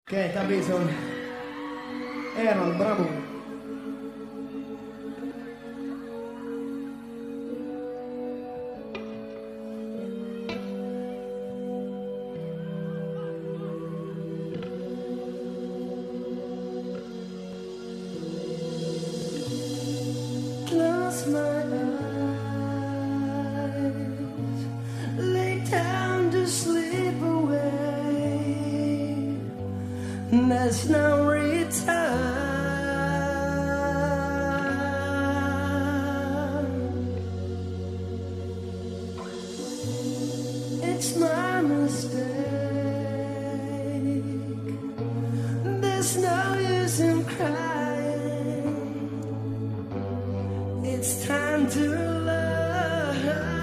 Keita Bison, Errol Bravo. Close my eyes, lay down to sleep away. There's no return. It's my mistake. There's no use in crying. It's time to love.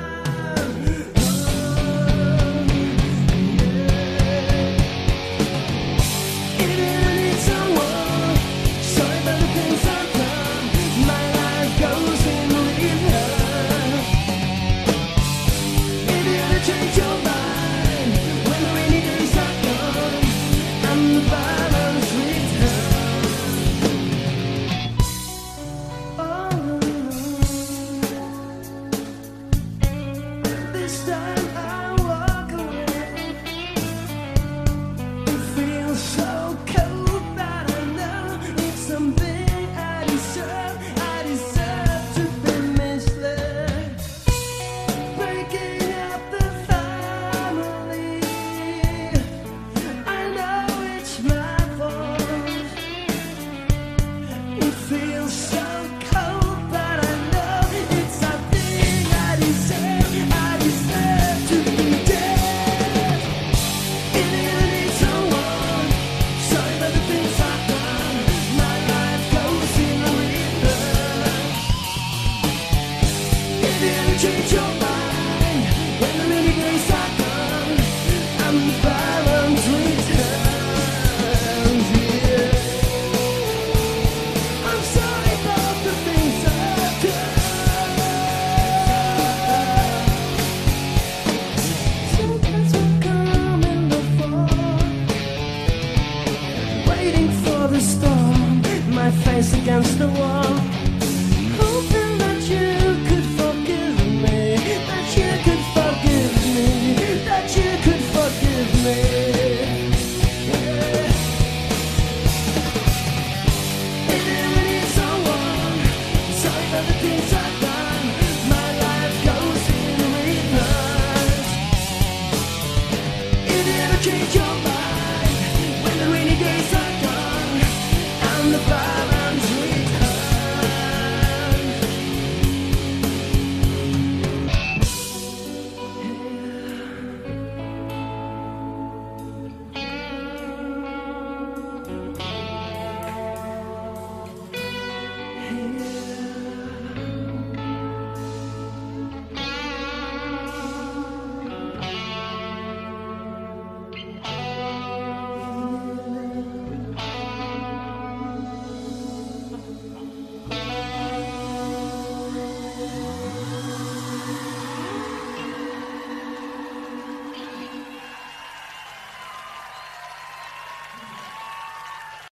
If you need someone, sorry about the things I've done. My life goes in reverse. If you ever change your mind, when the rainy days are gone and the violence returns. This time I walk away. It feels so cold, but I know it's something I deserve. I deserve to be misled. Breaking up the family. I know it's my fault. It feels so cold, but I know it's something I deserve. I deserve to be dead. If you need someone, sorry about the things I've done. My life goes in reverse. If you ever change your mind, when the rainy days are gone and the violence returns, yeah. I'm sorry about the things I've done. Sometimes we're coming before, waiting for the storm, my face against the wall.